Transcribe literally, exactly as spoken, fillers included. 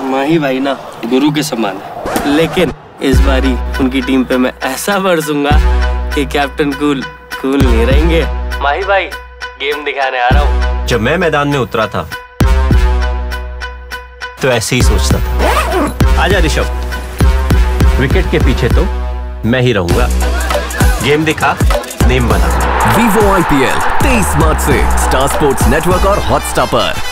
माही भाई ना गुरु के समान है, लेकिन इस बारी उनकी टीम पे मैं ऐसा बरसूंगा कि कैप्टन कूल कूल नहीं रहेंगे। माही भाई गेम दिखाने आ रहा हूँ। जब मैं मैदान में उतरा था तो ऐसे ही सोचता था। आजा ऋषभ, विकेट के पीछे तो मैं ही रहूंगा। गेम दिखा, नेम बना। वीवो आई पी एल तेईस मार्च से स्टार स्पोर्ट्स नेटवर्क और हॉटस्टार पर।